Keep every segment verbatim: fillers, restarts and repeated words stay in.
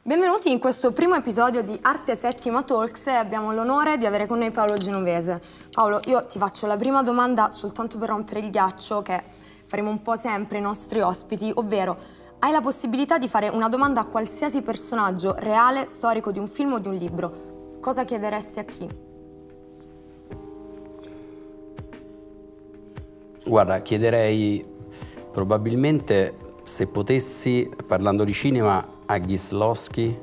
Benvenuti in questo primo episodio di Arte Settima Talks e abbiamo l'onore di avere con noi Paolo Genovese. Paolo, io ti faccio la prima domanda soltanto per rompere il ghiaccio che faremo un po' sempre ai nostri ospiti, ovvero hai la possibilità di fare una domanda a qualsiasi personaggio reale, storico di un film o di un libro. Cosa chiederesti a chi? Guarda, chiederei probabilmente, se potessi, parlando di cinema, a Kieslowski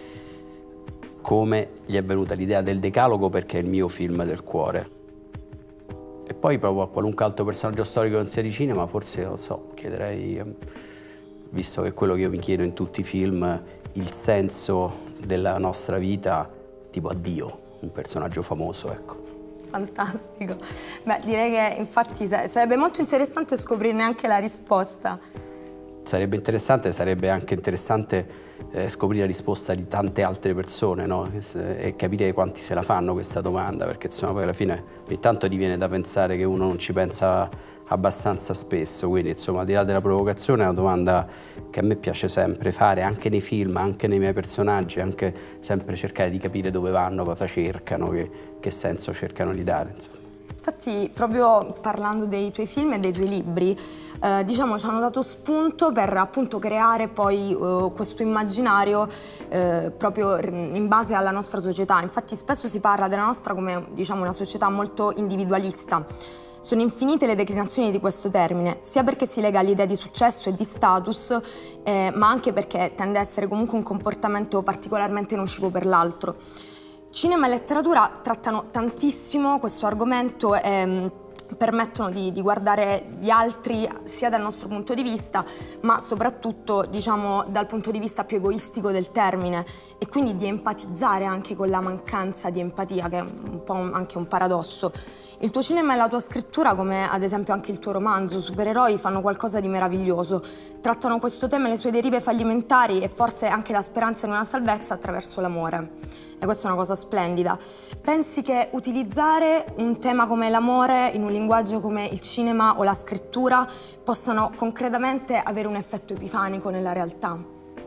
come gli è venuta l'idea del Decalogo, perché è il mio film del cuore. E poi proprio a qualunque altro personaggio storico non sia di cinema, forse, non so, chiederei, visto che è quello che io mi chiedo in tutti i film, il senso della nostra vita, tipo a Dio, un personaggio famoso, ecco. Fantastico. Beh, direi che infatti sarebbe molto interessante scoprirne anche la risposta. Sarebbe interessante, sarebbe anche interessante eh, scoprire la risposta di tante altre persone, no? E capire quanti se la fanno questa domanda, perché insomma poi alla fine ogni tanto ti viene da pensare che uno non ci pensa abbastanza spesso, quindi insomma al di là della provocazione è una domanda che a me piace sempre fare, anche nei film, anche nei miei personaggi, anche sempre cercare di capire dove vanno, cosa cercano, che, che senso cercano di dare, insomma. Infatti, proprio parlando dei tuoi film e dei tuoi libri, eh, diciamo, ci hanno dato spunto per appunto creare poi eh, questo immaginario eh, proprio in base alla nostra società. Infatti spesso si parla della nostra come, diciamo, una società molto individualista. Sono infinite le declinazioni di questo termine, sia perché si lega all'idea di successo e di status, eh, ma anche perché tende a essere comunque un comportamento particolarmente nocivo per l'altro. Cinema e letteratura trattano tantissimo questo argomento e permettono di, di guardare gli altri sia dal nostro punto di vista, ma soprattutto, diciamo, dal punto di vista più egoistico del termine, e quindi di empatizzare anche con la mancanza di empatia, che è un po' anche un paradosso. Il tuo cinema e la tua scrittura, come ad esempio anche il tuo romanzo Supereroi, fanno qualcosa di meraviglioso. Trattano questo tema e le sue derive fallimentari e forse anche la speranza in una salvezza attraverso l'amore. E questa è una cosa splendida. Pensi che utilizzare un tema come l'amore in un linguaggio come il cinema o la scrittura possano concretamente avere un effetto epifanico nella realtà?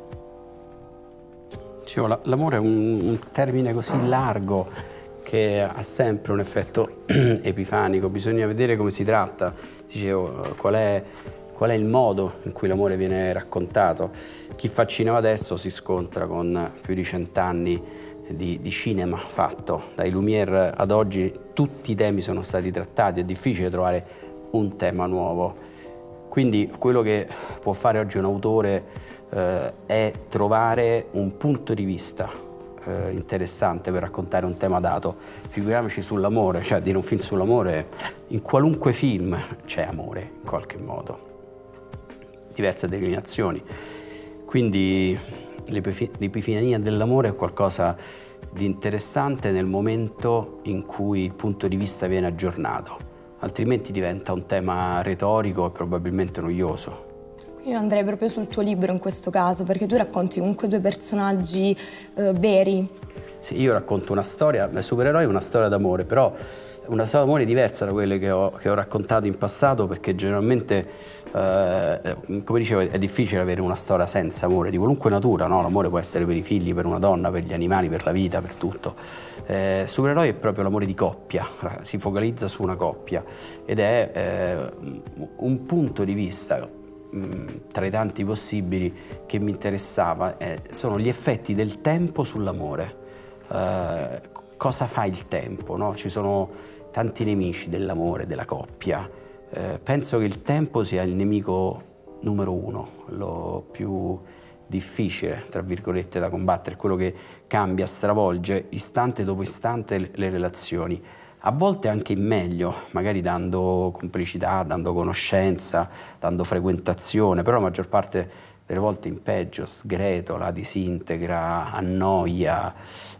L'amore è un, un termine così largo che ha sempre un effetto epifanico, bisogna vedere come si tratta, dicevo, qual è, qual è il modo in cui l'amore viene raccontato. Chi fa cinema adesso si scontra con più di cent'anni di, di cinema fatto, dai Lumière ad oggi tutti i temi sono stati trattati, è difficile trovare un tema nuovo. Quindi quello che può fare oggi un autore eh, è trovare un punto di vista eh, interessante per raccontare un tema dato. Figuriamoci sull'amore, cioè dire un film sull'amore, in qualunque film c'è amore in qualche modo, diverse declinazioni. Quindi l'epifania dell'amore è qualcosa di interessante nel momento in cui il punto di vista viene aggiornato, altrimenti diventa un tema retorico e probabilmente noioso. Io andrei proprio sul tuo libro in questo caso, perché tu racconti comunque due personaggi eh, veri. Sì, io racconto una storia, Supereroi è una storia d'amore, però una storia d'amore diversa da quelle che ho, che ho raccontato in passato, perché generalmente, eh, come dicevo, è difficile avere una storia senza amore, di qualunque natura, no? L'amore può essere per i figli, per una donna, per gli animali, per la vita, per tutto. Eh, Supereroi è proprio l'amore di coppia, si focalizza su una coppia ed è eh, un punto di vista tra i tanti possibili che mi interessava, eh, sono gli effetti del tempo sull'amore. Eh, cosa fa il tempo, no? Ci sono tanti nemici dell'amore, della coppia. Eh, penso che il tempo sia il nemico numero uno, lo più difficile, tra virgolette, da combattere, quello che cambia, stravolge istante dopo istante le, le relazioni. A volte anche in meglio, magari dando complicità, dando conoscenza, dando frequentazione, però la maggior parte delle volte in peggio, sgretola, disintegra, annoia.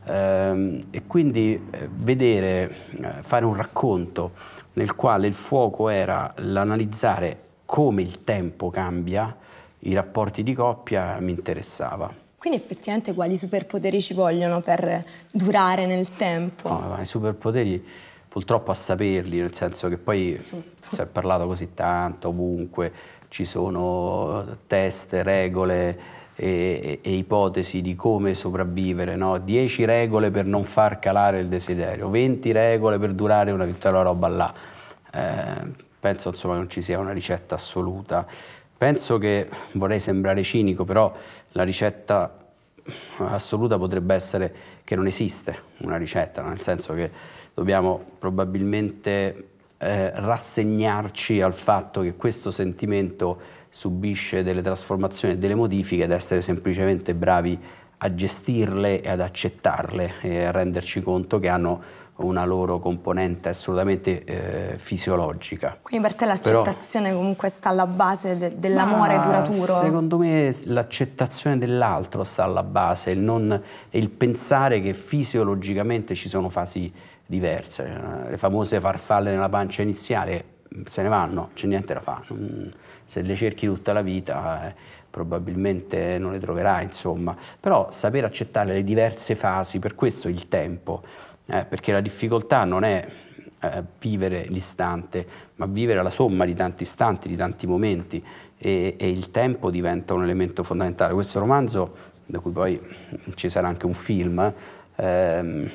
Ehm, e quindi eh, vedere, eh, fare un racconto nel quale il fuoco era l'analizzare come il tempo cambia i rapporti di coppia mi interessava. Quindi effettivamente quali superpoteri ci vogliono per durare nel tempo? No, i superpoteri purtroppo a saperli, nel senso che poi Giusto. Si è parlato così tanto, ovunque, ci sono test, regole, e, e ipotesi di come sopravvivere, no? dieci regole per non far calare il desiderio, venti regole per durare una vittoria, roba là. Eh, penso insomma che non ci sia una ricetta assoluta. Penso che, vorrei sembrare cinico, però la ricetta assoluta potrebbe essere che non esiste una ricetta, nel senso che dobbiamo probabilmente eh, rassegnarci al fatto che questo sentimento subisce delle trasformazioni e delle modifiche ed essere semplicemente bravi a gestirle e ad accettarle e a renderci conto che hanno una loro componente assolutamente eh, fisiologica. Quindi per te l'accettazione comunque sta alla base de dell'amore duraturo? Secondo me l'accettazione dell'altro sta alla base, il, non, il pensare che fisiologicamente ci sono fasi diverse. Le famose farfalle nella pancia iniziale se ne vanno, c'è niente da fare. Se le cerchi tutta la vita eh, probabilmente non le troverai, insomma. Però saper accettare le diverse fasi, per questo il tempo. Eh, perché la difficoltà non è eh, vivere l'istante, ma vivere la somma di tanti istanti, di tanti momenti, e, e il tempo diventa un elemento fondamentale. Questo romanzo, da cui poi ci sarà anche un film, ehm,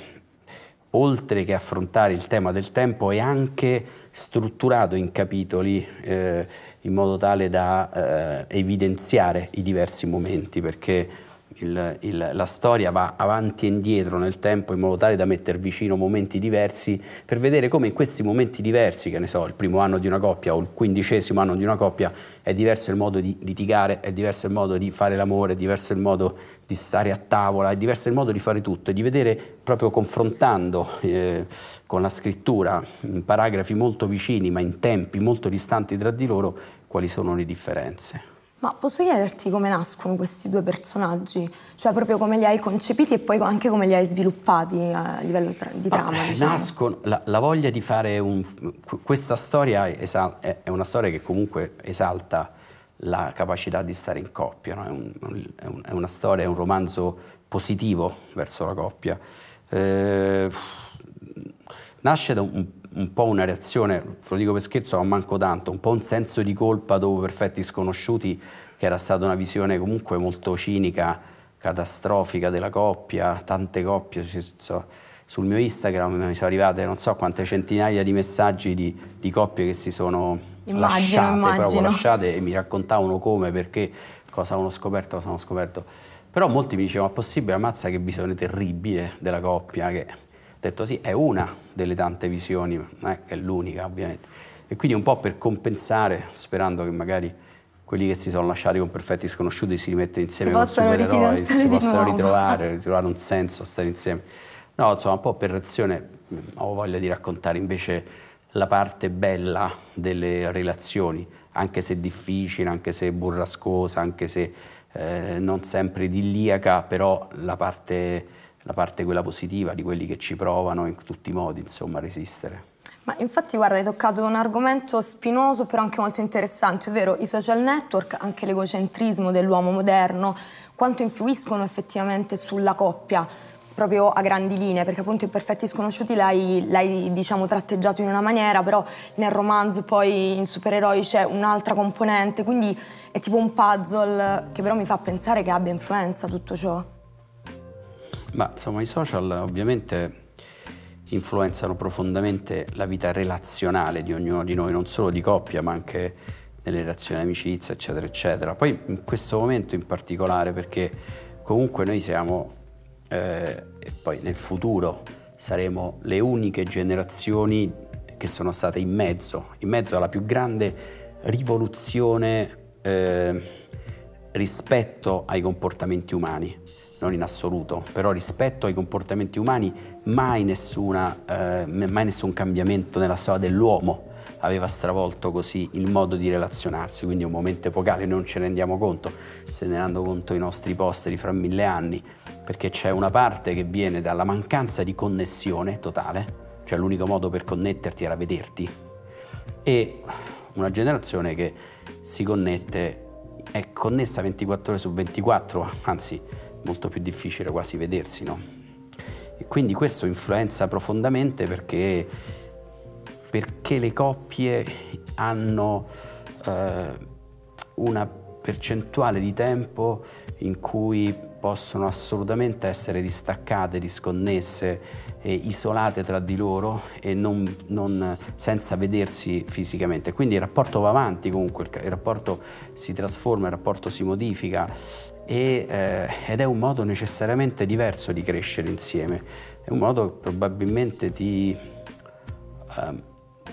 oltre che affrontare il tema del tempo, è anche strutturato in capitoli eh, in modo tale da eh, evidenziare i diversi momenti, perché Il, il, la storia va avanti e indietro nel tempo in modo tale da mettere vicino momenti diversi per vedere come in questi momenti diversi, che ne so, il primo anno di una coppia o il quindicesimo anno di una coppia, è diverso il modo di litigare, è diverso il modo di fare l'amore, è diverso il modo di stare a tavola, è diverso il modo di fare tutto, e di vedere proprio confrontando eh, con la scrittura in paragrafi molto vicini ma in tempi molto distanti tra di loro quali sono le differenze. Ma posso chiederti come nascono questi due personaggi? Cioè proprio come li hai concepiti e poi anche come li hai sviluppati a livello tra di trama, ah, diciamo. Nascono, la, la voglia di fare un... Questa storia esal, è, è una storia che comunque esalta la capacità di stare in coppia, no? È, un, è, un, è una storia, è un romanzo positivo verso la coppia. Eh, nasce da un, un po' una reazione, te lo dico per scherzo, ma manco tanto, un po' un senso di colpa dopo Perfetti Sconosciuti, che era stata una visione comunque molto cinica, catastrofica della coppia. Tante coppie, so, sul mio Instagram mi sono arrivate non so quante centinaia di messaggi di, di coppie che si sono immagino, lasciate, immagino. proprio lasciate, e mi raccontavano come, perché, cosa avevano scoperto, cosa avevano scoperto. Però molti mi dicevano: ma è possibile, ammazza che visione terribile della coppia, che... Ho detto sì, è una delle tante visioni, non è che è l'unica ovviamente. E quindi un po' per compensare, sperando che magari quelli che si sono lasciati con Perfetti Sconosciuti si rimettono insieme con supereroi, si possano ritrovare, ritrovare un senso a stare insieme. No, insomma, un po' per reazione ho voglia di raccontare invece la parte bella delle relazioni, anche se difficile, anche se burrascosa, anche se eh, non sempre idilliaca, però la parte... la parte quella positiva di quelli che ci provano in tutti i modi, insomma, a resistere. Ma infatti guarda, hai toccato un argomento spinoso però anche molto interessante, ovvero i social network, anche l'egocentrismo dell'uomo moderno, quanto influiscono effettivamente sulla coppia, proprio a grandi linee, perché appunto in Perfetti Sconosciuti l'hai diciamo tratteggiato in una maniera, però nel romanzo poi in Supereroi c'è un'altra componente, quindi è tipo un puzzle che però mi fa pensare che abbia influenza tutto ciò. Ma insomma i social ovviamente influenzano profondamente la vita relazionale di ognuno di noi, non solo di coppia ma anche nelle relazioni di amicizia eccetera eccetera. Poi in questo momento in particolare, perché comunque noi siamo, eh, e poi nel futuro saremo le uniche generazioni che sono state in mezzo, in mezzo alla più grande rivoluzione eh, rispetto ai comportamenti umani. Non in assoluto, però rispetto ai comportamenti umani mai, nessuna, eh, mai nessun cambiamento nella storia dell'uomo aveva stravolto così il modo di relazionarsi, quindi è un momento epocale, non ce ne rendiamo conto, se ne rendono conto i nostri posteri fra mille anni, perché c'è una parte che viene dalla mancanza di connessione totale, cioè l'unico modo per connetterti era vederti, e una generazione che si connette, è connessa ventiquattro ore su ventiquattro, anzi molto più difficile quasi vedersi, no? E quindi questo influenza profondamente perché, perché le coppie hanno eh, una percentuale di tempo in cui possono assolutamente essere distaccate, disconnesse, e isolate tra di loro e non, non, senza vedersi fisicamente. Quindi il rapporto va avanti comunque, il, il rapporto si trasforma, il rapporto si modifica e, eh, ed è un modo necessariamente diverso di crescere insieme. È un modo che probabilmente ti eh,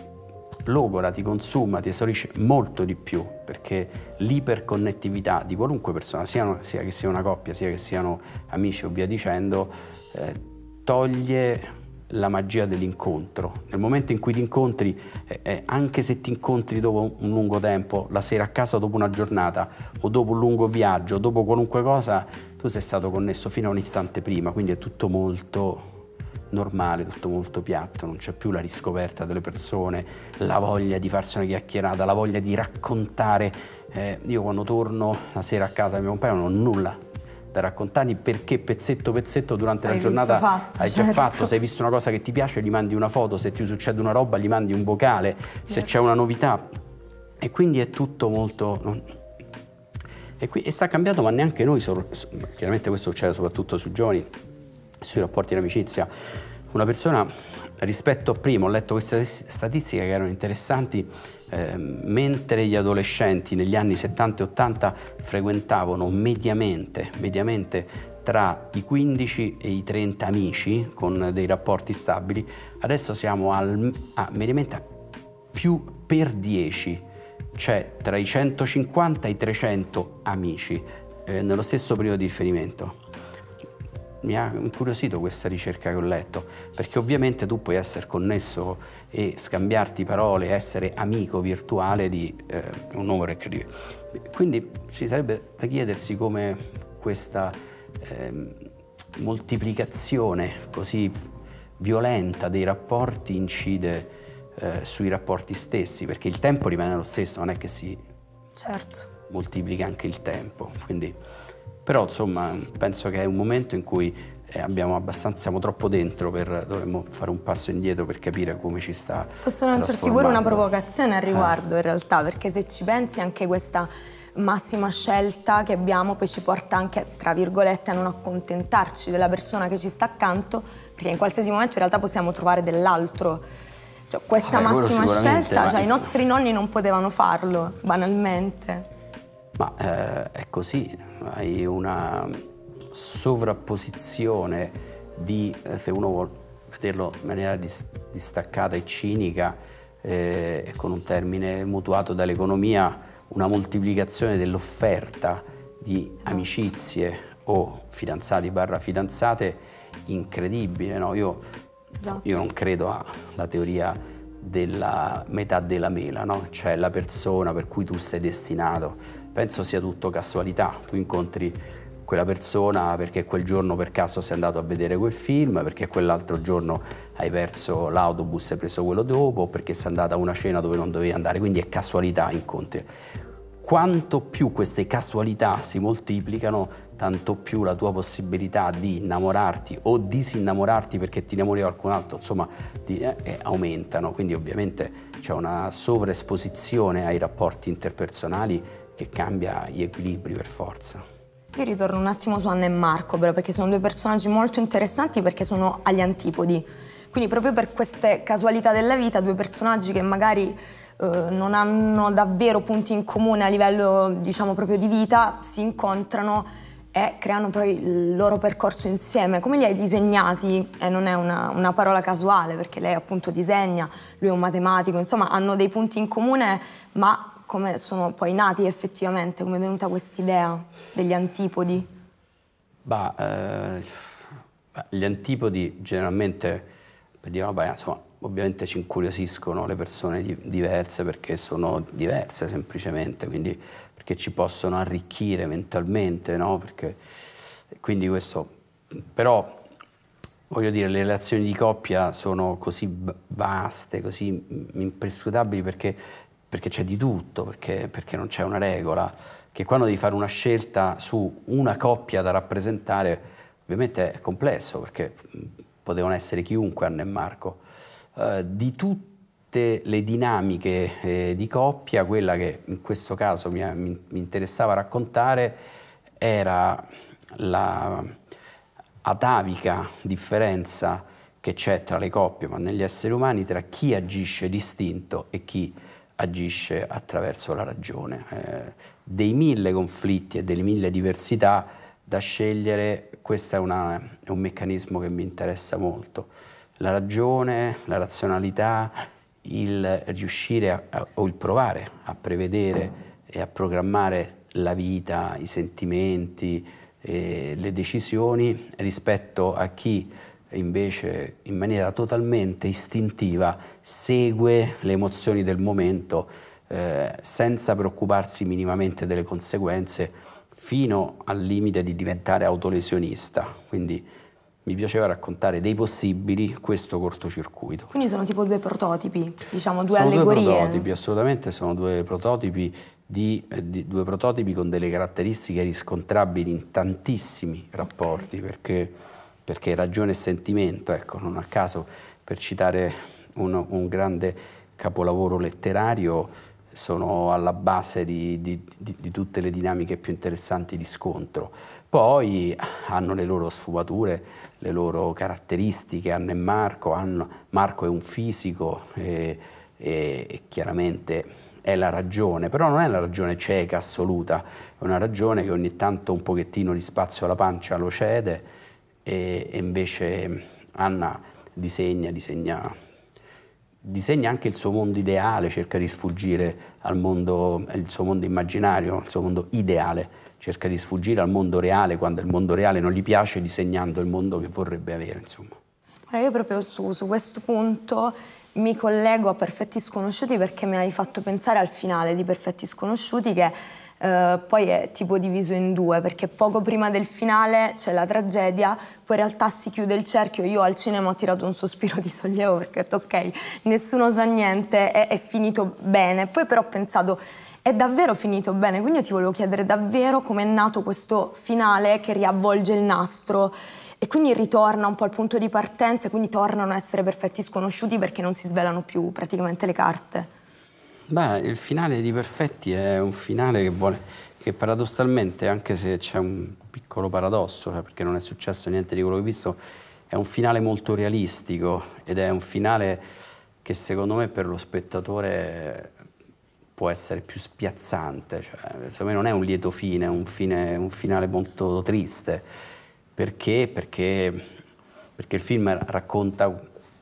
logora, ti consuma, ti esaurisce molto di più, perché l'iperconnettività di qualunque persona, sia, sia che sia una coppia, sia che siano amici o via dicendo, eh, toglie la magia dell'incontro. Nel momento in cui ti incontri, eh, eh, anche se ti incontri dopo un lungo tempo, la sera a casa dopo una giornata, o dopo un lungo viaggio, o dopo qualunque cosa, tu sei stato connesso fino a un istante prima, quindi è tutto molto normale, tutto molto piatto, non c'è più la riscoperta delle persone, la voglia di farsi una chiacchierata, la voglia di raccontare. Eh, io quando torno la sera a casa del mio compagno non ho nulla da raccontargli, perché pezzetto pezzetto durante hai la giornata fatto, hai certo. già fatto, se hai visto una cosa che ti piace gli mandi una foto, se ti succede una roba gli mandi un vocale, certo. Se c'è una novità, e quindi è tutto molto... E, qui, e sta cambiando, ma neanche noi, chiaramente questo succede soprattutto sui giovani, sui rapporti di amicizia. Una persona rispetto a prima, ho letto queste statistiche che erano interessanti, eh, mentre gli adolescenti negli anni settanta e ottanta frequentavano mediamente, mediamente tra i quindici e i trenta amici con dei rapporti stabili, adesso siamo al, a, mediamente a più per dieci, cioè tra i centocinquanta e i trecento amici eh, nello stesso periodo di riferimento. Mi ha incuriosito questa ricerca che ho letto, perché ovviamente tu puoi essere connesso e scambiarti parole, essere amico virtuale di eh, un numero incredibile. Quindi ci sarebbe da chiedersi come questa eh, moltiplicazione così violenta dei rapporti incide eh, sui rapporti stessi, perché il tempo rimane lo stesso, non è che si certo. moltiplica anche il tempo. Quindi, però insomma penso che è un momento in cui eh, abbiamo abbastanza, siamo troppo dentro, per dovremmo fare un passo indietro per capire come ci sta Posso lanciarti pure una provocazione al riguardo, eh. in realtà, perché se ci pensi anche questa massima scelta che abbiamo poi ci porta anche, tra virgolette, a non accontentarci della persona che ci sta accanto, perché in qualsiasi momento in realtà possiamo trovare dell'altro. Cioè, questa Vabbè, massima scelta, cioè, i nostri nonni non potevano farlo, banalmente. Ma eh, è così, hai una sovrapposizione di, se uno vuole vederlo in maniera dis distaccata e cinica, eh, e con un termine mutuato dall'economia, una moltiplicazione dell'offerta di esatto. amicizie o fidanzati barra fidanzate incredibile, no? Io, esatto. io non credo alla teoria della metà della mela, no? Cioè la persona per cui tu sei destinato. Penso sia tutto casualità, tu incontri quella persona perché quel giorno per caso sei andato a vedere quel film, perché quell'altro giorno hai perso l'autobus e hai preso quello dopo, perché sei andata a una cena dove non dovevi andare, quindi è casualità, incontri. Quanto più queste casualità si moltiplicano, tanto più la tua possibilità di innamorarti o disinnamorarti perché ti innamori di qualcun altro, insomma, di, eh, aumentano. Quindi ovviamente c'è una sovraesposizione ai rapporti interpersonali che cambia gli equilibri per forza. Io ritorno un attimo su Anna e Marco, però, perché sono due personaggi molto interessanti, perché sono agli antipodi. Quindi proprio per queste casualità della vita, due personaggi che magari eh, non hanno davvero punti in comune a livello, diciamo, proprio di vita, si incontrano e creano poi il loro percorso insieme. Come li hai disegnati? E non è una, una parola casuale, perché lei appunto disegna, lui è un matematico, insomma hanno dei punti in comune, ma come sono poi nati effettivamente, come è venuta quest'idea degli antipodi? Bah, eh, gli antipodi generalmente, diciamo, beh, insomma, ovviamente ci incuriosiscono le persone di, diverse, perché sono diverse semplicemente, quindi perché ci possono arricchire mentalmente, no? Perché, quindi questo, però voglio dire, le relazioni di coppia sono così vaste, così imprescrutabili, perché perché c'è di tutto, perché, perché non c'è una regola, che quando devi fare una scelta su una coppia da rappresentare, ovviamente è complesso, perché potevano essere chiunque, Anna e Marco. Uh, di tutti tutte le dinamiche eh, di coppia, quella che in questo caso mi, mi, mi interessava raccontare era la atavica differenza che c'è tra le coppie, ma negli esseri umani, tra chi agisce distinto e chi agisce attraverso la ragione. Eh, dei mille conflitti e delle mille diversità da scegliere, questo è, una, è un meccanismo che mi interessa molto. La ragione, la razionalità, il riuscire a, a, o il provare a prevedere e a programmare la vita, i sentimenti, eh, le decisioni rispetto a chi invece in maniera totalmente istintiva segue le emozioni del momento eh, senza preoccuparsi minimamente delle conseguenze, fino al limite di diventare autolesionista. Quindi mi piaceva raccontare dei possibili questo cortocircuito. Quindi sono tipo due prototipi, diciamo due sono allegorie. Due prototipi, assolutamente, sono due prototipi, di, eh, di, due prototipi con delle caratteristiche riscontrabili in tantissimi rapporti, okay. perché, perché ragione e sentimento, ecco, non a caso, per citare un, un grande capolavoro letterario, sono alla base di, di, di, di tutte le dinamiche più interessanti di scontro. Poi hanno le loro sfumature, le loro caratteristiche. Anna e Marco, hanno, Marco è un fisico e, e, e chiaramente è la ragione, però non è la ragione cieca, assoluta, è una ragione che ogni tanto un pochettino di spazio alla pancia lo cede, e, e invece Anna disegna, disegna, disegna anche il suo mondo ideale, cerca di sfuggire al mondo, il suo mondo immaginario, il suo mondo ideale, cerca di sfuggire al mondo reale quando il mondo reale non gli piace, disegnando il mondo che vorrebbe avere, insomma. Allora, io proprio su, su questo punto mi collego a Perfetti Sconosciuti, perché mi hai fatto pensare al finale di Perfetti Sconosciuti, che eh, poi è tipo diviso in due, perché poco prima del finale c'è la tragedia, poi in realtà si chiude il cerchio. Io al cinema ho tirato un sospiro di sollievo perché ho detto ok, nessuno sa niente, è, è finito bene. Poi però ho pensato, è davvero finito bene? Quindi io ti volevo chiedere davvero com'è nato questo finale che riavvolge il nastro e quindi ritorna un po' al punto di partenza, e quindi tornano a essere Perfetti Sconosciuti perché non si svelano più praticamente le carte. Beh, il finale di Perfetti è un finale che vuole, che paradossalmente, anche se c'è un piccolo paradosso, cioè perché non è successo niente di quello che ho visto, è un finale molto realistico, ed è un finale che secondo me per lo spettatore può essere più spiazzante. Cioè, secondo me non è un lieto fine, è un, fine, un finale molto triste. Perché? Perché, perché il film racconta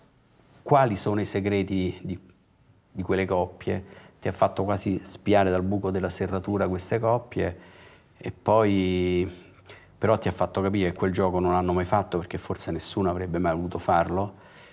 quali sono i segreti di, di quelle coppie, ti ha fatto quasi spiare dal buco della serratura queste coppie, e poi però ti ha fatto capire che quel gioco non l'hanno mai fatto, perché forse nessuno avrebbe mai voluto farlo.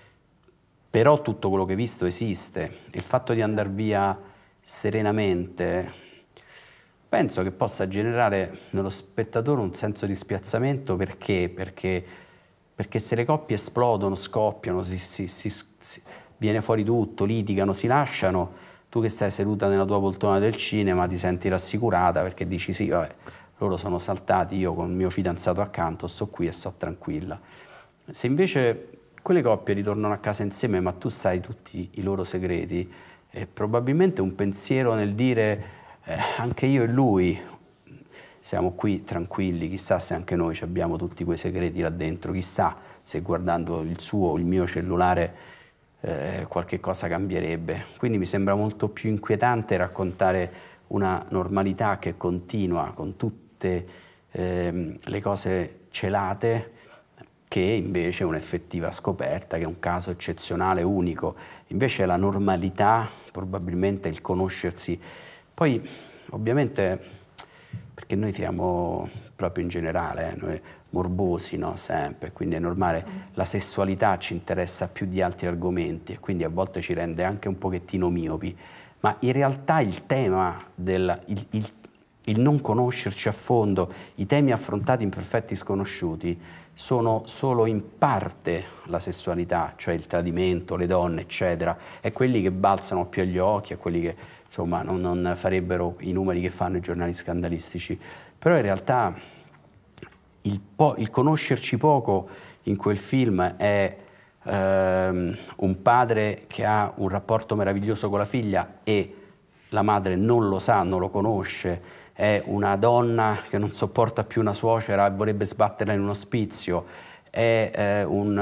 Però tutto quello che hai visto esiste. Il fatto di andare via serenamente penso che possa generare nello spettatore un senso di spiazzamento. Perché? Perché, perché se le coppie esplodono, scoppiano, si, si, si, si, viene fuori tutto, litigano, si lasciano, tu che stai seduta nella tua poltrona del cinema ti senti rassicurata, perché dici sì, vabbè, loro sono saltati, io con il mio fidanzato accanto sto qui e sto tranquilla. Se invece quelle coppie ritornano a casa insieme, ma tu sai tutti i loro segreti, e probabilmente un pensiero nel dire eh, anche io e lui siamo qui tranquilli, chissà se anche noi abbiamo tutti quei segreti là dentro, chissà se guardando il suo o il mio cellulare eh, qualche cosa cambierebbe. Quindi mi sembra molto più inquietante raccontare una normalità che continua con tutte eh, le cose celate, che invece un'effettiva scoperta, che è un caso eccezionale, unico. Invece la normalità, probabilmente il conoscersi. Poi, ovviamente, perché noi siamo proprio in generale, eh, noi morbosi, no? Sempre, quindi è normale, la sessualità ci interessa più di altri argomenti e quindi a volte ci rende anche un pochettino miopi, ma in realtà il tema del il, il, il non conoscerci a fondo, i temi affrontati in Perfetti Sconosciuti, sono solo in parte la sessualità, cioè il tradimento, le donne, eccetera, e quelli che balzano più agli occhi, e quelli che insomma non, non farebbero i numeri che fanno i giornali scandalistici. Però in realtà il, po il conoscerci poco in quel film è ehm, un padre che ha un rapporto meraviglioso con la figlia e la madre non lo sa, non lo conosce, è una donna che non sopporta più una suocera e vorrebbe sbatterla in un ospizio, è eh, un,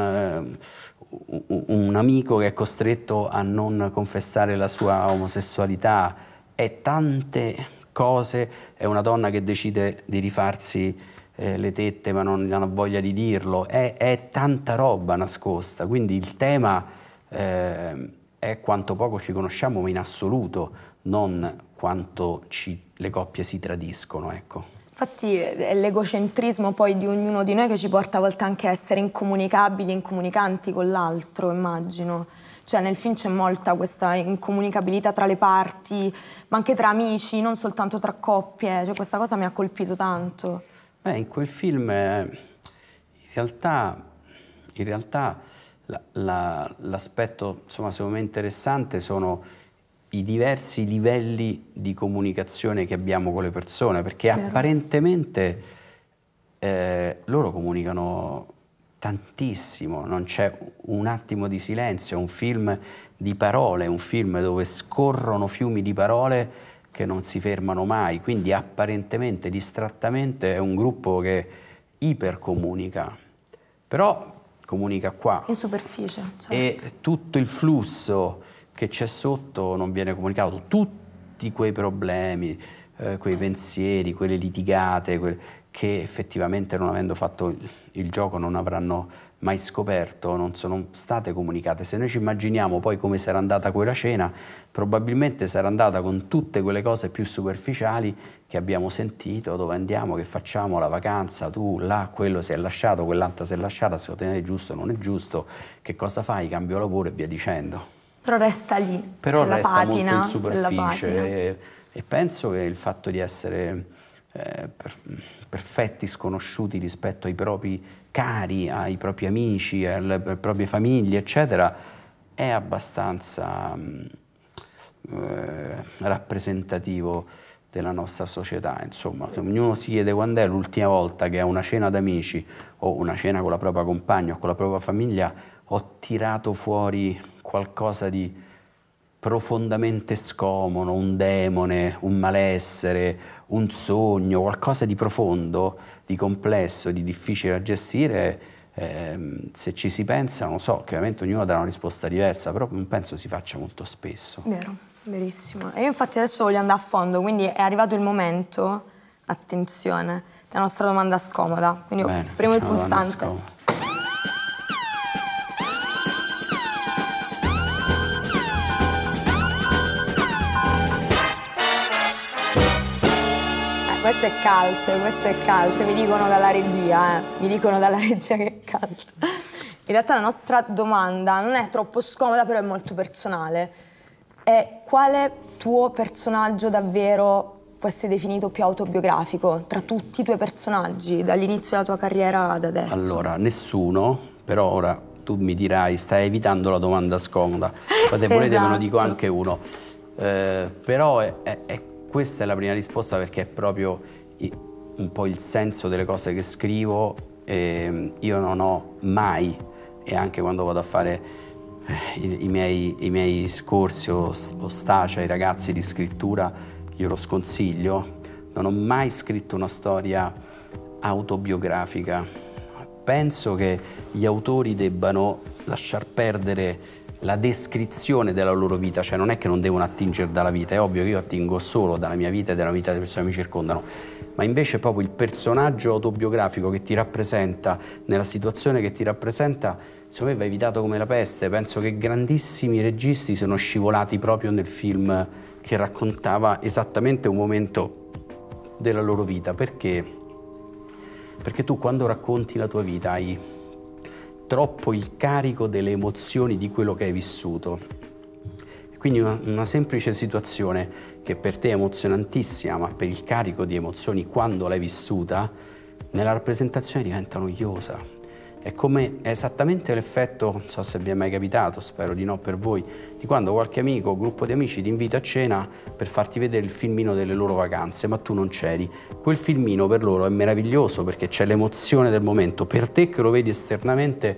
uh, un amico che è costretto a non confessare la sua omosessualità, è tante cose, è una donna che decide di rifarsi eh, le tette ma non, non ha voglia di dirlo, è, è tanta roba nascosta, quindi il tema eh, è quanto poco ci conosciamo, ma in assoluto, non quanto ci, le coppie si tradiscono, ecco. Infatti è l'egocentrismo poi di ognuno di noi che ci porta a volte anche a essere incomunicabili, incomunicanti con l'altro, immagino. Cioè nel film c'è molta questa incomunicabilità tra le parti, ma anche tra amici, non soltanto tra coppie, cioè questa cosa mi ha colpito tanto. Beh, in quel film eh, in realtà, in realtà la, la, l'aspetto insomma, secondo me interessante sono i diversi livelli di comunicazione che abbiamo con le persone, perché Vero. apparentemente eh, loro comunicano tantissimo, non c'è un attimo di silenzio, è un film di parole, un film dove scorrono fiumi di parole che non si fermano mai, quindi apparentemente, distrattamente è un gruppo che ipercomunica, però comunica qua. In superficie, certo. E tutto il flusso che c'è sotto non viene comunicato, tutti quei problemi, eh, quei pensieri, quelle litigate, que che effettivamente non avendo fatto il, il gioco non avranno mai scoperto, non sono state comunicate. Se noi ci immaginiamo poi come sarà andata quella cena, probabilmente sarà andata con tutte quelle cose più superficiali che abbiamo sentito, dove andiamo, che facciamo, la vacanza, tu là, quello si è lasciato, quell'altra si è lasciata, secondo te è giusto o non è giusto, che cosa fai, cambio lavoro e via dicendo. Però resta lì, Però la resta patina, molto in superficie e, e penso che il fatto di essere eh, per, perfetti sconosciuti rispetto ai propri cari, ai propri amici, alle, alle proprie famiglie, eccetera, è abbastanza eh, rappresentativo della nostra società. Insomma, ognuno si chiede quando è l'ultima volta che a una cena d'amici o una cena con la propria compagna o con la propria famiglia ho tirato fuori qualcosa di profondamente scomodo, un demone, un malessere, un sogno, qualcosa di profondo, di complesso, di difficile da gestire. Eh, se ci si pensa, non so, che ovviamente ognuno dà una risposta diversa, però non penso si faccia molto spesso. Vero, verissimo. E io infatti adesso voglio andare a fondo, quindi è arrivato il momento, attenzione, della nostra domanda scomoda. Quindi Bene, premo il pulsante. Questo è caldo, questo è caldo, mi dicono dalla regia, eh. mi dicono dalla regia che è caldo. In realtà la nostra domanda non è troppo scomoda, però è molto personale. È quale tuo personaggio davvero può essere definito più autobiografico tra tutti i tuoi personaggi, dall'inizio della tua carriera ad adesso? Allora, nessuno, però ora tu mi dirai, stai evitando la domanda scomoda, se volete esatto. ve ne dico anche uno. Eh, però è, è, è questa è la prima risposta perché è proprio un po' il senso delle cose che scrivo. E io non ho mai, e anche quando vado a fare i, i, miei, i miei scorsi o, o stage ai ragazzi di scrittura, io lo sconsiglio, non ho mai scritto una storia autobiografica. Penso che gli autori debbano lasciar perdere la descrizione della loro vita, cioè non è che non devono attingere dalla vita, è ovvio che io attingo solo dalla mia vita e dalla vita delle persone che mi circondano, ma invece proprio il personaggio autobiografico che ti rappresenta, nella situazione che ti rappresenta, secondo me va evitato come la peste. Penso che grandissimi registi sono scivolati proprio nel film che raccontava esattamente un momento della loro vita. Perché? Perché tu quando racconti la tua vita hai troppo il carico delle emozioni di quello che hai vissuto. Quindi una, una semplice situazione che per te è emozionantissima, ma per il carico di emozioni quando l'hai vissuta, nella rappresentazione diventa noiosa. È come è esattamente l'effetto, non so se vi è mai capitato, spero di no per voi, di quando qualche amico o gruppo di amici ti invita a cena per farti vedere il filmino delle loro vacanze, ma tu non c'eri. Quel filmino per loro è meraviglioso perché c'è l'emozione del momento. Per te che lo vedi esternamente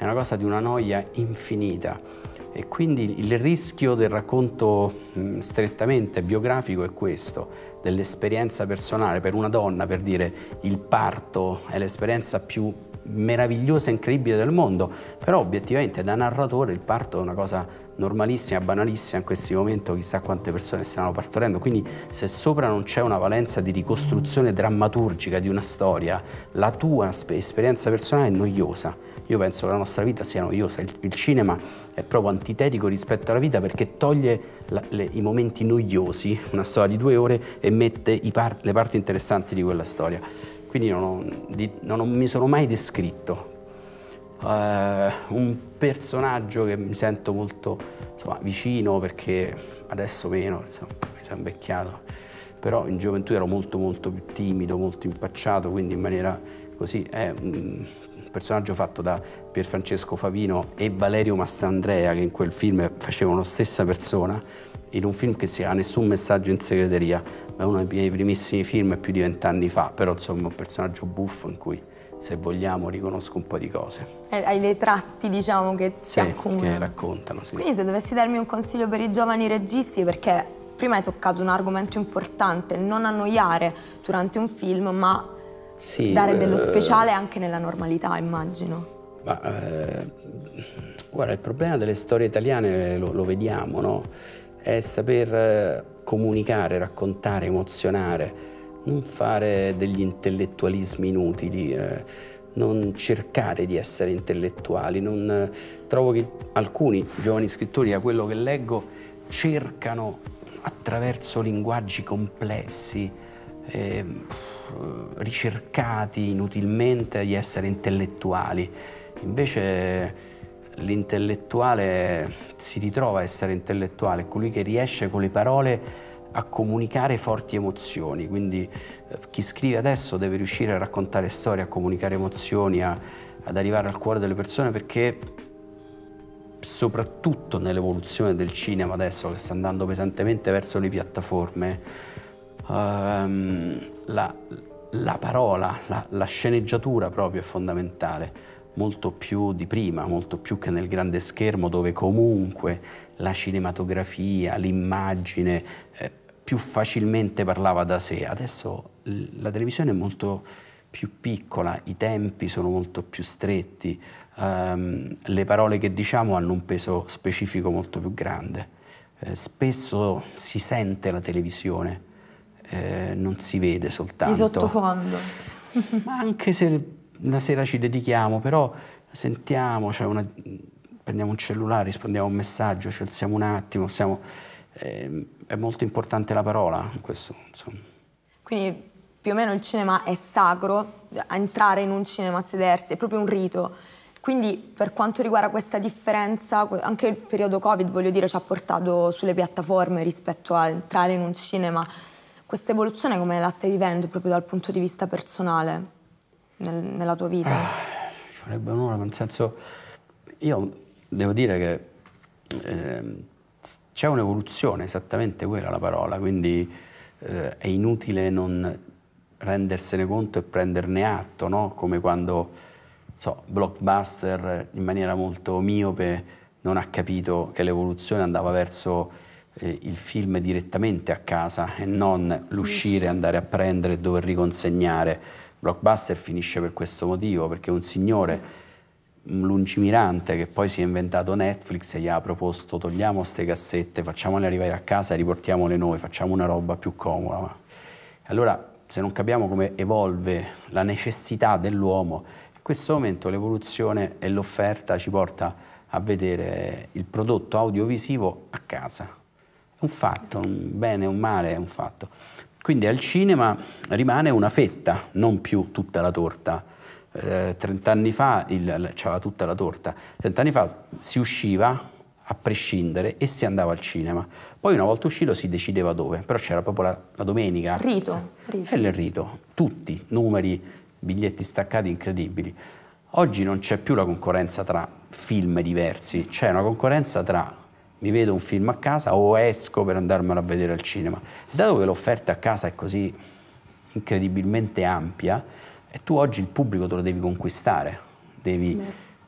è una cosa di una noia infinita. E quindi il rischio del racconto mh, strettamente biografico è questo, dell'esperienza personale. Per una donna, per dire, il parto è l'esperienza più meravigliosa e incredibile del mondo, però obiettivamente da narratore il parto è una cosa normalissima, banalissima. In questi momenti chissà quante persone stanno partorendo, quindi se sopra non c'è una valenza di ricostruzione drammaturgica di una storia, la tua esperienza personale è noiosa. Io penso che la nostra vita sia noiosa, il, il cinema è proprio antitetico rispetto alla vita perché toglie la, le, i momenti noiosi, una storia di due ore, e mette i par le parti interessanti di quella storia. Quindi non, ho, di, non ho, mi sono mai descritto uh, un personaggio che mi sento molto insomma, vicino, perché adesso meno, insomma, mi sono invecchiato, però in gioventù ero molto molto più timido, molto impacciato, quindi in maniera così è un personaggio fatto da Pierfrancesco Favino e Valerio Mastandrea, che in quel film facevano la stessa persona, in un film che si chiama Nessun messaggio in segreteria, ma è uno dei miei primissimi film più di vent'anni fa, però insomma un personaggio buffo in cui, se vogliamo, riconosco un po' di cose. Hai dei tratti, diciamo, che si sì, accomunano. Che raccontano, sì. Quindi se dovessi darmi un consiglio per i giovani registi, perché prima hai toccato un argomento importante, non annoiare durante un film, ma sì, dare dello speciale eh, anche nella normalità, immagino. Ma, eh, guarda, il problema delle storie italiane lo, lo vediamo, no? È saper eh, comunicare, raccontare, emozionare, non fare degli intellettualismi inutili, eh, non cercare di essere intellettuali. Non, eh, trovo che alcuni giovani scrittori, da quello che leggo, cercano attraverso linguaggi complessi, eh, ricercati inutilmente, di essere intellettuali. Invece l'intellettuale si ritrova a essere intellettuale, è colui che riesce con le parole a comunicare forti emozioni. Quindi eh, chi scrive adesso deve riuscire a raccontare storie, a comunicare emozioni, a, ad arrivare al cuore delle persone, perché soprattutto nell'evoluzione del cinema adesso, che sta andando pesantemente verso le piattaforme, ehm, la, la parola, la, la sceneggiatura proprio è fondamentale, molto più di prima, molto più che nel grande schermo, dove comunque la cinematografia, l'immagine eh, più facilmente parlava da sé. Adesso la televisione è molto più piccola, i tempi sono molto più stretti, um, le parole che diciamo hanno un peso specifico molto più grande. Eh, spesso si sente la televisione, eh, non si vede soltanto. Di sottofondo. Ma anche se una sera ci dedichiamo, però sentiamo, cioè una, prendiamo un cellulare, rispondiamo a un messaggio, ci alziamo un attimo, siamo, eh, è molto importante la parola in questo, insomma. Quindi più o meno il cinema è sacro, entrare in un cinema, a sedersi, è proprio un rito. Quindi per quanto riguarda questa differenza, anche il periodo Covid, voglio dire, ci ha portato sulle piattaforme rispetto a entrare in un cinema. Questa evoluzione come la stai vivendo proprio dal punto di vista personale? Nel, nella tua vita? Ah, ci vorrebbe un'ora, nel senso, io devo dire che eh, c'è un'evoluzione, esattamente quella la parola, quindi eh, è inutile non rendersene conto e prenderne atto, no? Come quando, so, Blockbuster in maniera molto miope non ha capito che l'evoluzione andava verso eh, il film direttamente a casa e non l'uscire, andare a prendere e dover riconsegnare. Blockbuster finisce per questo motivo, perché un signore, un lungimirante, che poi si è inventato Netflix e gli ha proposto: togliamo queste cassette, facciamole arrivare a casa e riportiamole noi, facciamo una roba più comoda. Allora, se non capiamo come evolve la necessità dell'uomo, in questo momento l'evoluzione e l'offerta ci porta a vedere il prodotto audiovisivo a casa. È un fatto, un bene o un male è un fatto. Quindi al cinema rimane una fetta, non più tutta la torta. Eh, trent'anni fa c'era tutta la torta. Trent'anni fa si usciva a prescindere e si andava al cinema. Poi una volta uscito si decideva dove, però c'era proprio la, la domenica. Rito. rito. È il rito. Tutti, numeri, biglietti staccati incredibili. Oggi non c'è più la concorrenza tra film diversi, c'è una concorrenza tra mi vedo un film a casa o esco per andarmelo a vedere al cinema. Dato che l'offerta a casa è così incredibilmente ampia, e tu oggi il pubblico te lo devi conquistare, devi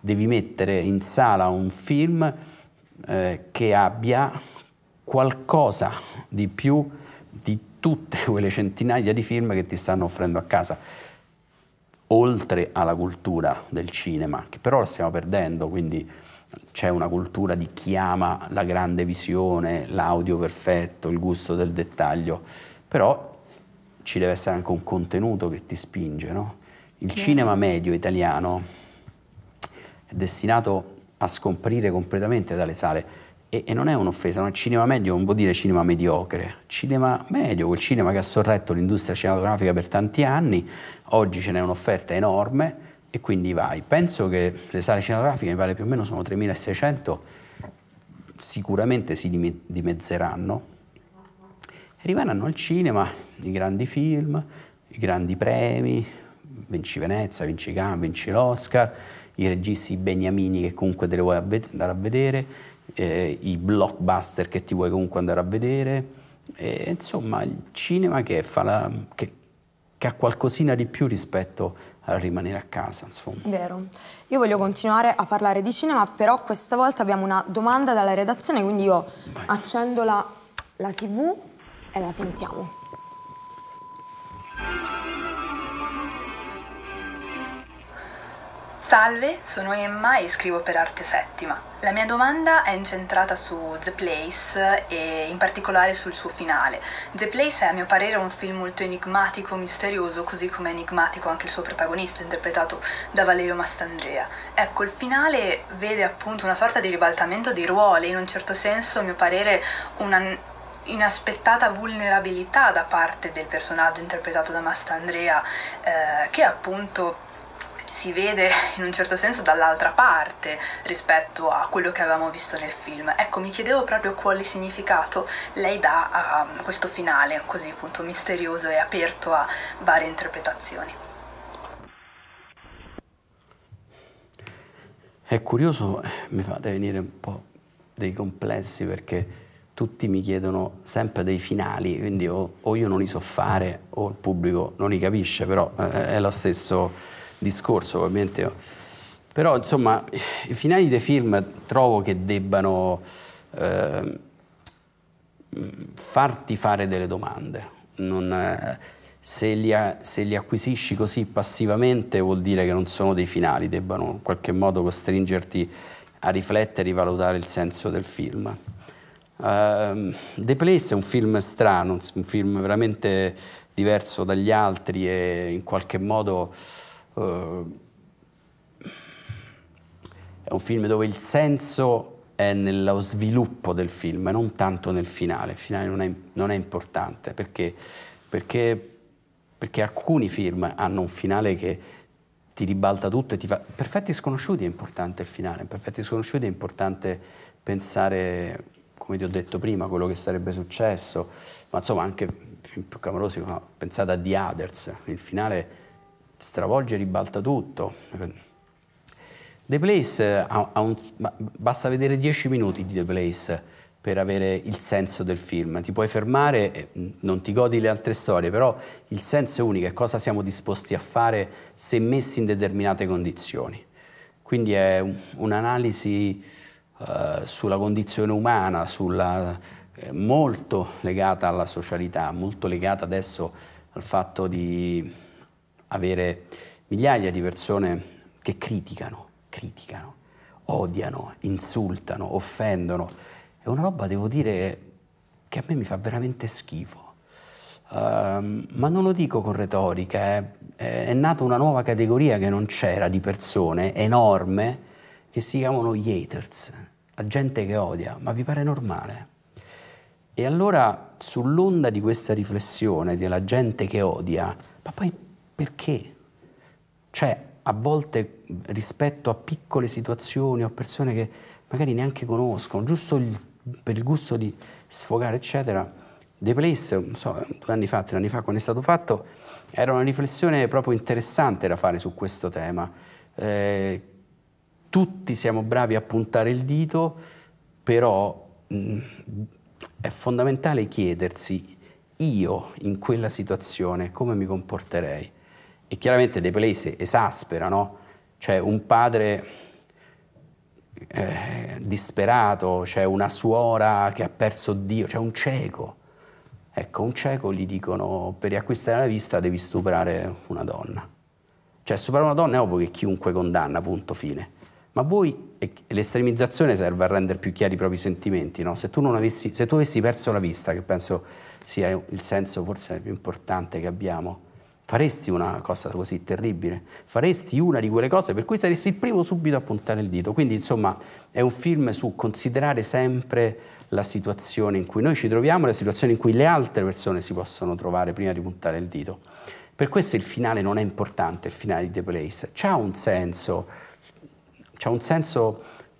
devi mettere in sala un film eh, che abbia qualcosa di più di tutte quelle centinaia di film che ti stanno offrendo a casa, oltre alla cultura del cinema, che però la stiamo perdendo, quindi c'è una cultura di chi ama la grande visione, l'audio perfetto, il gusto del dettaglio, però ci deve essere anche un contenuto che ti spinge, no? Il yeah. cinema medio italiano è destinato a scomparire completamente dalle sale e, e non è un'offesa, no? Il cinema medio non vuol dire cinema mediocre, cinema medio, quel cinema che ha sorretto l'industria cinematografica per tanti anni, oggi ce n'è un'offerta enorme e quindi vai. Penso che le sale cinematografiche, mi pare più o meno sono tremilaseicento, sicuramente si dimezzeranno. Arriveranno al cinema i grandi film, i grandi premi, vinci Venezia, vinci Cannes, vinci l'Oscar, i registi beniamini che comunque te li vuoi andare a vedere, eh, i blockbuster che ti vuoi comunque andare a vedere, e, insomma il cinema che, fa la, che, che ha qualcosina di più rispetto a rimanere a casa, insomma. Vero. Io voglio continuare a parlare di cinema, però questa volta abbiamo una domanda dalla redazione, quindi io Vai. accendo la, la tivù e la sentiamo. Salve, sono Emma e scrivo per Arte Settima. La mia domanda è incentrata su The Place e in particolare sul suo finale. The Place è a mio parere un film molto enigmatico, misterioso, così come è enigmatico anche il suo protagonista, interpretato da Valerio Mastandrea. Ecco, il finale vede appunto una sorta di ribaltamento dei ruoli, in un certo senso, a mio parere, una inaspettata vulnerabilità da parte del personaggio interpretato da Mastandrea, eh, che appunto si vede in un certo senso dall'altra parte rispetto a quello che avevamo visto nel film. Ecco, mi chiedevo proprio quale significato lei dà a questo finale così appunto misterioso e aperto a varie interpretazioni. È curioso, mi fate venire un po' dei complessi perché tutti mi chiedono sempre dei finali, quindi o, o io non li so fare o il pubblico non li capisce, però eh, è lo stesso discorso ovviamente. Però insomma i finali dei film trovo che debbano eh, farti fare delle domande. Non, eh, se, li a, se li acquisisci così passivamente vuol dire che non sono dei finali, debbano in qualche modo costringerti a riflettere e rivalutare il senso del film. Uh, The Place è un film strano, un film veramente diverso dagli altri e in qualche modo uh, è un film dove il senso è nello sviluppo del film, non tanto nel finale. Il finale non è, non è importante perché, perché, perché alcuni film hanno un finale che ti ribalta tutto e ti fa... Perfetti Sconosciuti è importante il finale, in Perfetti Sconosciuti è importante pensare, come ti ho detto prima, quello che sarebbe successo, ma insomma anche film più clamorosi, no? Pensate a The Others, il finale stravolge e ribalta tutto. The Place ha, ha un, basta vedere dieci minuti di The Place per avere il senso del film, ti puoi fermare, non ti godi le altre storie, però il senso è unico, è cosa siamo disposti a fare se messi in determinate condizioni. Quindi è un, un'analisi Uh, sulla condizione umana, sulla, eh, molto legata alla socialità, molto legata adesso al fatto di avere migliaia di persone che criticano, criticano, odiano, insultano, offendono. È una roba, devo dire, che a me mi fa veramente schifo. Uh, ma non lo dico con retorica, è, è nata una nuova categoria che non c'era di persone enorme che si chiamano gli haters, la gente che odia, ma vi pare normale? E allora sull'onda di questa riflessione della gente che odia, ma poi perché? Cioè a volte rispetto a piccole situazioni o persone che magari neanche conoscono, giusto il, per il gusto di sfogare eccetera, The Place, non so, due anni fa, tre anni fa quando è stato fatto, era una riflessione proprio interessante da fare su questo tema. Eh, Tutti siamo bravi a puntare il dito, però mh, è fondamentale chiedersi io in quella situazione come mi comporterei. E chiaramente The Place esaspera, no? Cioè un padre eh, disperato, c'è una suora che ha perso Dio, c'è un cieco. Ecco, un cieco gli dicono per riacquistare la vista devi stuprare una donna. Cioè stuprare una donna è ovvio che chiunque condanna, punto, fine. Ma voi, l'estremizzazione serve a rendere più chiari i propri sentimenti, no? Se tu non avessi, se tu avessi perso la vista, che penso sia il senso forse più importante che abbiamo, faresti una cosa così terribile? Faresti una di quelle cose per cui saresti il primo subito a puntare il dito? Quindi insomma è un film su considerare sempre la situazione in cui noi ci troviamo e la situazione in cui le altre persone si possono trovare prima di puntare il dito. Per questo il finale non è importante, il finale di The Place. C'ha un senso, c'ha un senso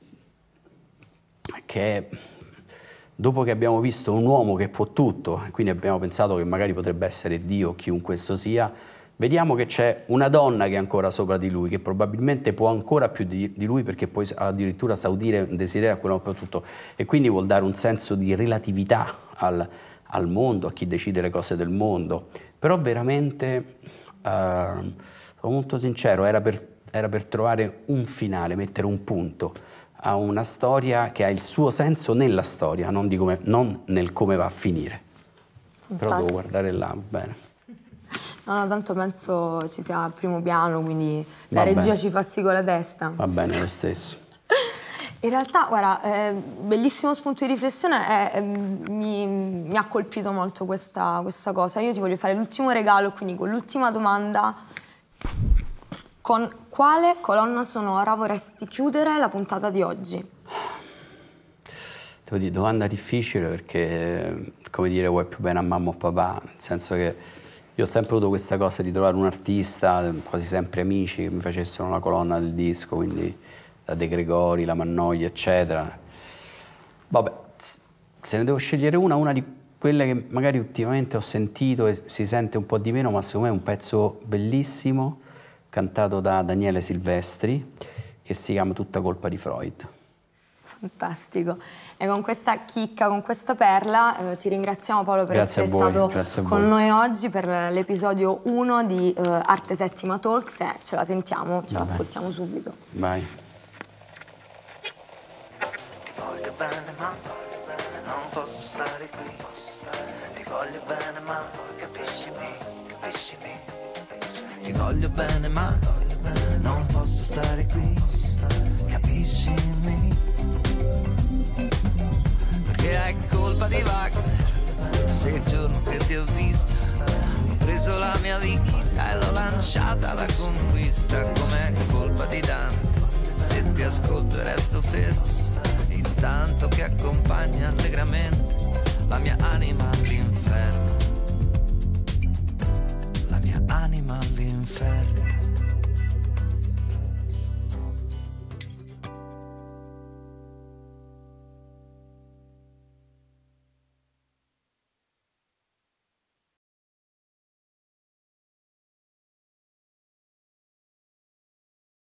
che dopo che abbiamo visto un uomo che può tutto, e quindi abbiamo pensato che magari potrebbe essere Dio o chiunque esso sia, vediamo che c'è una donna che è ancora sopra di lui, che probabilmente può ancora più di, di lui, perché poi addirittura sa udire un desiderio a quello che può tutto, e quindi vuol dare un senso di relatività al, al mondo, a chi decide le cose del mondo. Però veramente, uh, sono molto sincero, era per, era per trovare un finale, mettere un punto a una storia che ha il suo senso nella storia, non, di come, non nel come va a finire. Fantastico. Però devo guardare là, bene. No, no, tanto penso ci sia al primo piano, quindi la regia ci fa sì con la testa. Va bene lo stesso. In realtà, guarda, eh, bellissimo spunto di riflessione, eh, eh, mi, mi ha colpito molto questa, questa cosa. Io ti voglio fare l'ultimo regalo, quindi con l'ultima domanda: con quale colonna sonora vorresti chiudere la puntata di oggi? Devo dire, domanda difficile perché, come dire, vuoi più bene a mamma o papà, nel senso che io ho sempre avuto questa cosa di trovare un artista, quasi sempre amici, che mi facessero una colonna del disco, quindi da De Gregori, la Mannoia, eccetera. Vabbè, se ne devo scegliere una, una di quelle che magari ultimamente ho sentito e si sente un po' di meno, ma secondo me è un pezzo bellissimo, cantato da Daniele Silvestri, che si chiama Tutta colpa di Freud. Fantastico. E con questa chicca, con questa perla, eh, ti ringraziamo Paolo per grazie essere voi, stato con noi oggi per l'episodio uno di uh, Arte Settima Talks, e ce la sentiamo, ce l'ascoltiamo subito. Vai. Ti voglio bene ma non posso stare qui. Ti voglio bene ma capiscimi, capiscimi. Ti voglio bene ma non posso stare qui. Capiscimi. Perché hai colpa di Wagner, se il giorno che ti ho vista ho preso la mia vita e l'ho lanciata alla conquista. Com'è colpa di Dante, se ti ascolto e resto fermo, intanto che accompagna allegramente la mia anima all'inferno. La mia anima all'inferno.